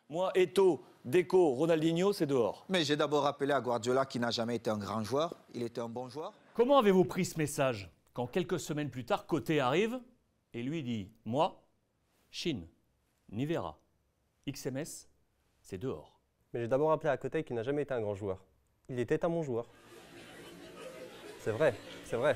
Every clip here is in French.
Moi, Eto'o, Deco, Ronaldinho, c'est dehors. Mais j'ai d'abord rappelé à Guardiola qui n'a jamais été un grand joueur. Il était un bon joueur. Comment avez-vous pris ce message quand quelques semaines plus tard, Coté arrive et lui dit « Moi, Chine, Nivera, XMS, c'est dehors ». Mais j'ai d'abord rappelé à Coté qu'il n'a jamais été un grand joueur. Il était un bon joueur. C'est vrai, c'est vrai.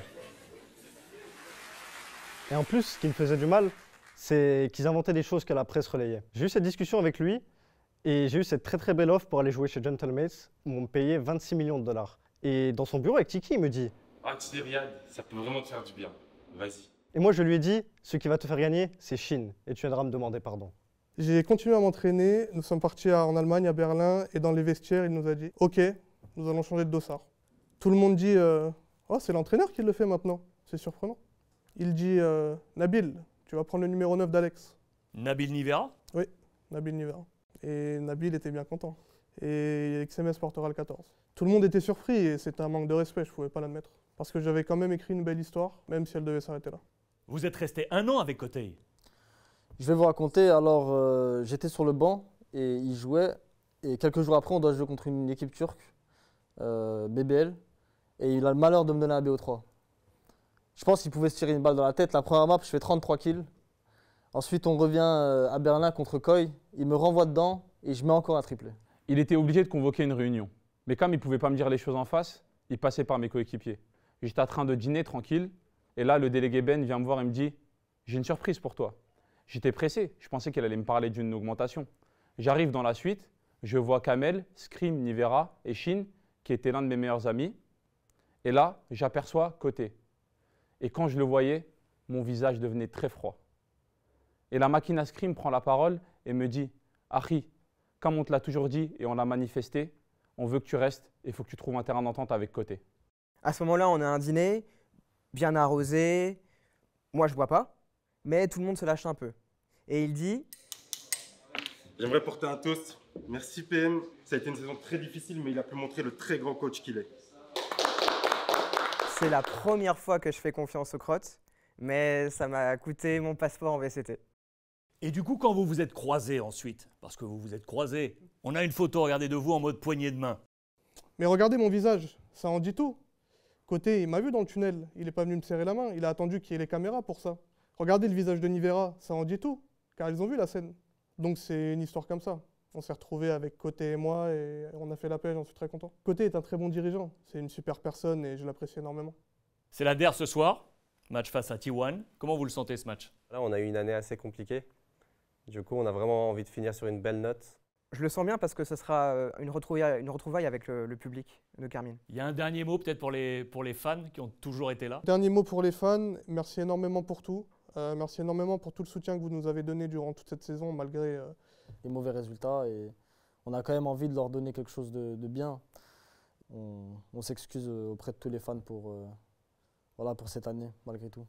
Et en plus, ce qui me faisait du mal, c'est qu'ils inventaient des choses que la presse relayait. J'ai eu cette discussion avec lui et j'ai eu cette très très belle offre pour aller jouer chez Gentlemates où on me payait 26 millions de dollars. Et dans son bureau avec Tiki, il me dit « Ah, tu sais, Riyad, ça peut vraiment te faire du bien. Vas-y. » Et moi, je lui ai dit « Ce qui va te faire gagner, c'est Chine et tu viendras me demander pardon. » J'ai continué à m'entraîner. Nous sommes partis en Allemagne, à Berlin, et dans les vestiaires, il nous a dit « Ok, nous allons changer de dossard. » Tout le monde dit « Oh, c'est l'entraîneur qui le fait maintenant. C'est surprenant. » Il dit Nabil, tu vas prendre le numéro 9 d'Alex. » Nabil Nivera? Oui, Nabil Nivera. Et Nabil était bien content. Et XMS portera le 14. Tout le monde était surpris et c'était un manque de respect, je ne pouvais pas l'admettre. Parce que j'avais quand même écrit une belle histoire, même si elle devait s'arrêter là. Vous êtes resté 1 an avec Coté. Je vais vous raconter, alors j'étais sur le banc et il jouait. Et quelques jours après, on doit jouer contre une équipe turque, BBL. Et il a le malheur de me donner un BO3. Je pense qu'il pouvait se tirer une balle dans la tête. La première map, je fais 33 kills. Ensuite, on revient à Berlin contre Koi. Il me renvoie dedans et je mets encore un triplé. Il était obligé de convoquer une réunion. Mais comme il ne pouvait pas me dire les choses en face, il passait par mes coéquipiers. J'étais en train de dîner tranquille. Et là, le délégué Ben vient me voir et me dit « J'ai une surprise pour toi ». J'étais pressé. Je pensais qu'il allait me parler d'une augmentation. J'arrive dans la suite. Je vois Kamel, Scream, Nivera et Shin, qui était l'un de mes meilleurs amis. Et là, j'aperçois Coté. Et quand je le voyais, mon visage devenait très froid. Et la machine à Scream prend la parole et me dit « Harry, comme on te l'a toujours dit et on l'a manifesté, on veut que tu restes et il faut que tu trouves un terrain d'entente avec Coté. » À ce moment-là, on a un dîner, bien arrosé. Moi, je bois pas, mais tout le monde se lâche un peu. Et il dit « J'aimerais porter un toast. Merci PM. Ça a été une saison très difficile, mais il a pu montrer le très grand coach qu'il est. » C'est la première fois que je fais confiance aux crottes, mais ça m'a coûté mon passeport en VCT. Et du coup, quand vous vous êtes croisés ensuite, parce que vous vous êtes croisés, on a une photo, regardez, de vous en mode poignée de main. Mais regardez mon visage, ça en dit tout. Coté, il m'a vu dans le tunnel, il n'est pas venu me serrer la main, il a attendu qu'il y ait les caméras pour ça. Regardez le visage de Nivera, ça en dit tout, car ils ont vu la scène. Donc c'est une histoire comme ça. On s'est retrouvés avec Coté et moi et on a fait la paix, j'en suis très content. Coté est un très bon dirigeant, c'est une super personne et je l'apprécie énormément. C'est la DER ce soir, match face à T1. Comment vous le sentez ce match? Là, on a eu une année assez compliquée. Du coup, on a vraiment envie de finir sur une belle note. Je le sens bien parce que ce sera une retrouvaille avec le public de Carmine. Il y a un dernier mot peut-être pour les fans qui ont toujours été là. Dernier mot pour les fans, merci énormément pour tout. Merci énormément pour tout le soutien que vous nous avez donné durant toute cette saison, malgré les mauvais résultats. Et on a quand même envie de leur donner quelque chose de bien. On s'excuse auprès de tous les fans pour cette année, malgré tout.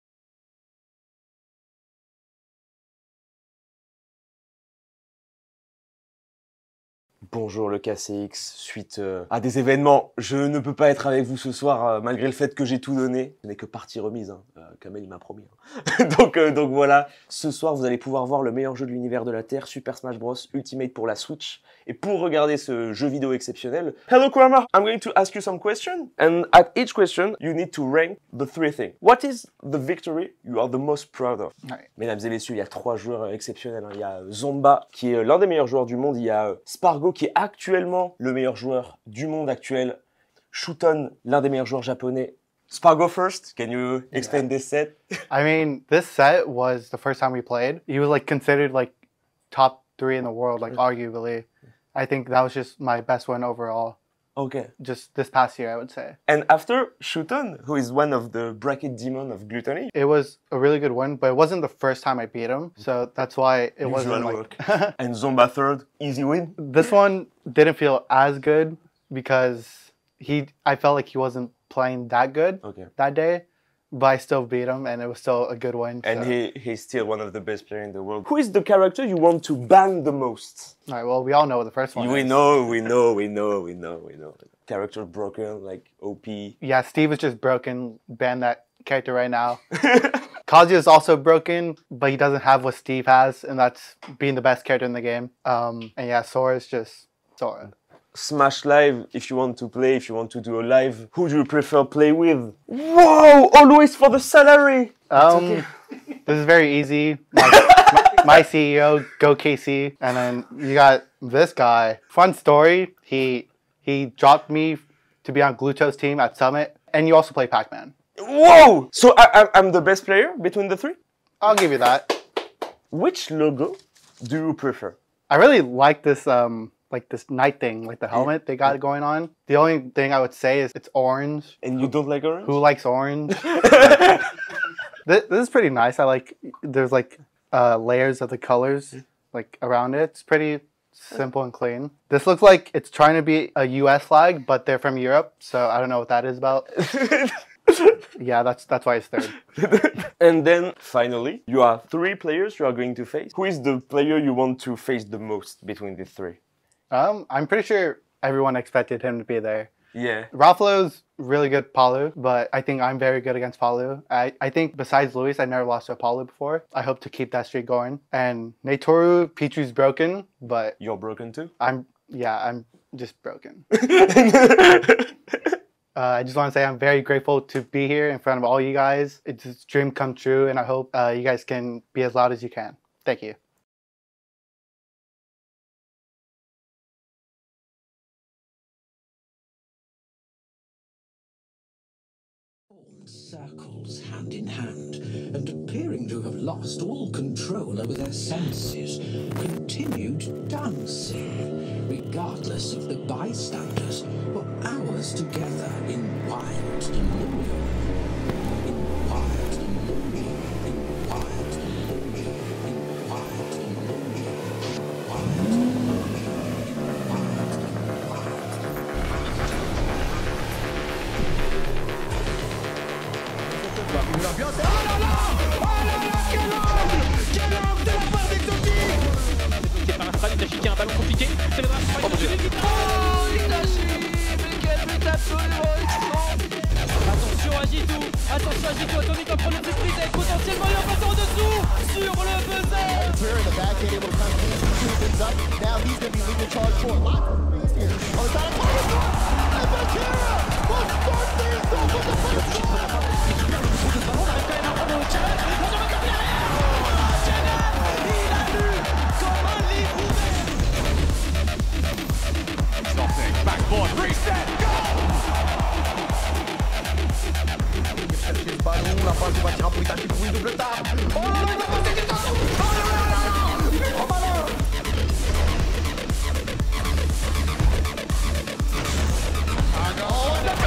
Bonjour le KCX, suite à des événements, je ne peux pas être avec vous ce soir malgré le fait que j'ai tout donné. Ce n'est que partie remise, hein. Kamel il m'a promis. Hein. donc voilà, ce soir vous allez pouvoir voir le meilleur jeu de l'univers de la Terre, Super Smash Bros Ultimate pour la Switch. Et pour regarder ce jeu vidéo exceptionnel, hello Kramer, I'm going to ask you some questions. And at each question, you need to rank the 3 things. What is the victory you are the most proud of? Ouais. Mesdames et messieurs, il y a 3 joueurs exceptionnels. Hein. Il y a Zomba, qui est l'un des meilleurs joueurs du monde. Il y a Spargo, qui est actuellement le meilleur joueur du monde actuel. Shuton, l'un des meilleurs joueurs japonais. Spargo first, can you explain this set? I mean, this set was the first time we played. He was like considered like top 3 in the world, like arguably. I think that was just my best win overall. Okay. Just this past year, I would say. And after Shuton, who is one of the bracket demon of Gluttony. It was a really good win, but it wasn't the first time I beat him. So that's why it wasn't like... And Zomba third, easy win? This one didn't feel as good because I felt like he wasn't playing that good that day. But I still beat him, and it was still a good win. And so. He's still one of the best players in the world. Who is the character you want to ban the most? All right, well, we all know what the first one is. We know. Character broken, like OP. Yeah, Steve is just broken. Ban that character right now. Kazuya is also broken, but he doesn't have what Steve has, and that's being the best character in the game. And yeah, Sora is just Sora. Smash Live, if you want to play, if you want to do a live, who do you prefer play with? Whoa! Always for the salary! Okay. This is very easy. My CEO, Go KC, and then you got this guy. Fun story, he dropped me to be on Gluto's team at Summit, and you also play Pac-Man. Whoa! So I'm the best player between the three? I'll give you that. Which logo do you prefer? I really like this like this night thing, like the helmet they got going on. The only thing I would say is it's orange. And you don't like orange? Who likes orange? This is pretty nice. I like, there's like layers of the colors like around it. It's pretty simple and clean. This looks like it's trying to be a US flag, but they're from Europe, so I don't know what that is about. Yeah, that's why it's third. And then finally, you are three players you are going to face. Who is the player you want to face the most between the three? I'm pretty sure everyone expected him to be there. Yeah. Ralphalo's really good Palu, but I think I'm very good against Palu. I think besides Luis, I never lost to a Palu before. I hope to keep that streak going. And Netoru, Pichu's broken, but... You're broken too? I'm just broken. I just want to say I'm very grateful to be here in front of all you guys. It's a dream come true, and I hope you guys can be as loud as you can. Thank you. Circles hand in hand, and appearing to have lost all control over their senses, continued dancing, regardless of the bystanders, for hours together in wild delusion. In wild delusion, in wild delusion, in wild delusion, in wild delusion, in wild L'ambiance est... Oh là là! Oh là là! Quel angle de la part d'Exotique! Qui est par un stade, il a chiqué un ballon compliqué. C'est le drame. Oh mon Dieu! Oh, il a chiqué! Mais quel but absolument extraordinaire! Attention à Jitu! Attention à Jitu! Atomic en prend le plus avec potentiellement il en passe en dessous! Sur le buzzer! Clear in the back, able to come in, shoot things up. Now he's going to be leading the charge for a lot. On the side of Paul! And Bakira will start things off with the first one! Backboard, reset, go! Chercher le ballon, la passe du Bakira pour Itachi pour une double table. Oh là là, il va passer quelque chose! Oh là là là là! Ultra malin! Ah non! Oh, la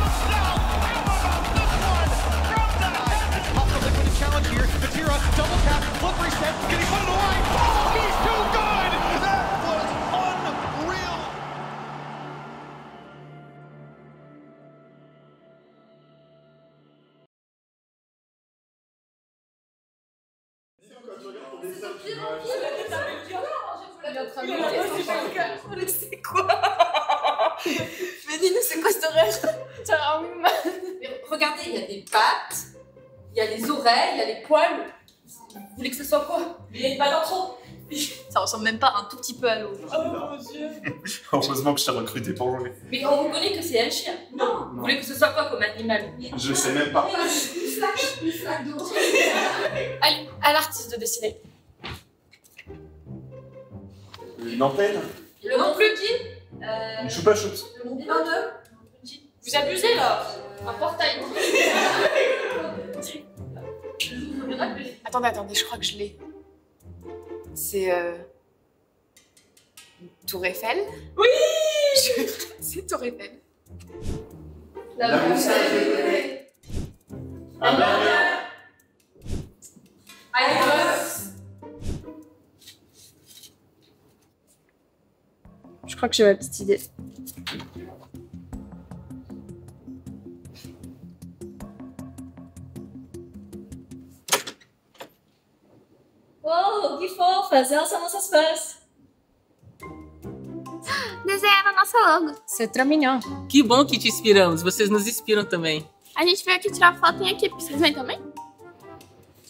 challenge here, Bakira, double tap, flip reset, can he put it away? Oh, he's too good! That was unreal! C'est quoi? Mais dis-nous, c'est quoi ce rêve? Regardez, il y a des pattes, il y a les oreilles, il y a les poils. Vous voulez que ce soit quoi? Il y a une balle en trop. Ça ressemble même pas un tout petit peu à l'eau. Oh mon Dieu! Heureusement que je t'ai recruté pour jouer. Mais on reconnaît que c'est un chien. Non. Vous voulez que ce soit quoi comme animal? Je sais même pas. Une flaque d'eau. Allez, à l'artiste de dessiner. Une antenne? Le nom plus qui? Une choupa choups. Le nom bilan de? Vous abusez là. Un portail. Attendez, je crois que je l'ai. C'est Tour Eiffel? Oui! C'est Tour Eiffel. La mousse à décoller. Un burger. Je crois que j'ai ma petite idée. Oh, que fofa! Elas são nossas fãs. Desenharam a nossa logo. C'est trop mignon. Que bom que te inspiramos. Vocês nos inspiram também. A gente veio aqui tirar foto em equipe. Vocês vêm também?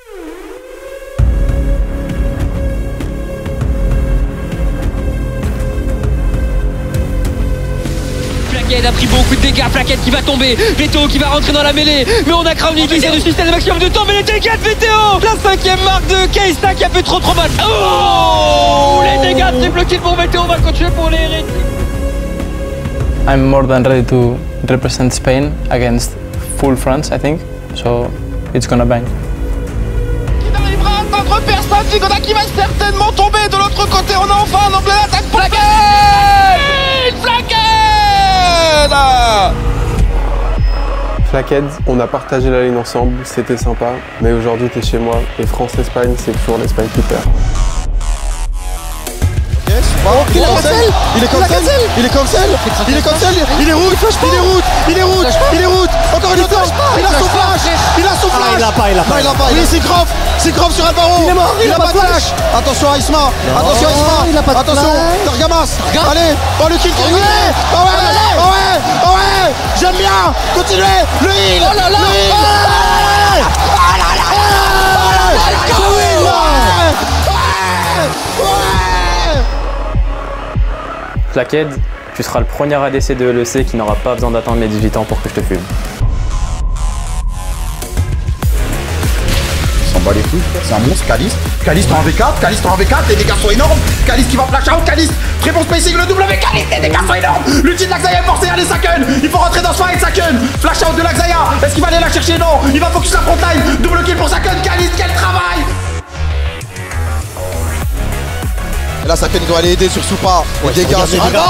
Flaqued a pris beaucoup de dégâts, Flaqued qui va tomber, VTO qui va rentrer dans la mêlée, mais on a Crowny qui essaie de suicider le maximum de temps, mais les dégâts de VTO. La 5e marque de Keista qui a fait trop mal. Oh, les dégâts de triple kill pour VTO, on va continuer pour les hérétiques. I'm more than ready to represent Spain against full France, I think, so it's gonna bang. Qui n'arrivera à atteindre personne, Zigoda qui va certainement tomber. De l'autre côté, on a enfin un anglais d'attaque pour Flaqued. Flaqued, on a partagé la ligne ensemble, c'était sympa, mais aujourd'hui t'es chez moi et France-Espagne, c'est toujours l'Espagne qui perd. Il est cancel, il est cancel, il est cancel, il est cancel, il est route, il est route, il est route, encore une fois, il a son flash, il a son flash. Il a pas. Oui, c'est grave sur Alvaro. Il est mort, il a pas de flash. Attention à Isma, attention, Targamas, allez, oh le kill qui est. Oh ouais, j'aime bien, continuez, le heal, Flaqued, tu seras le premier ADC de LEC qui n'aura pas besoin d'attendre mes 18 ans pour que je te fume. Il s'en bat les couilles, c'est un monstre, Caliste. Caliste en V4, Caliste en V4, les dégâts sont énormes. Caliste qui va flash out, Caliste, très bon spacing, le W, Caliste, les dégâts sont énormes. L'ulti de Laxaya est forcé, allez Saken, il faut rentrer dans ce fight, Saken. Flash out de Laxaya, est-ce qu'il va aller la chercher? Non, il va focus la frontline, double kill pour Saken, Caliste, quel travail. Et là, Saken doit aller aider sur Soupa. Les dégâts sur Alvaro.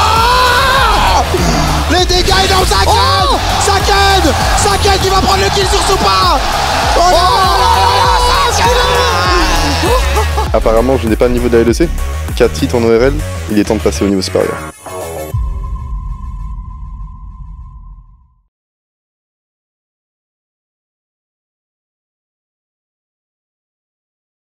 Les dégâts énormes, Saken. Saken qui va prendre le kill sur Soupa. Oh là là, Saken. Apparemment je n'ai pas le niveau de la LEC, 4 titres en ORL, il est temps de passer au niveau supérieur.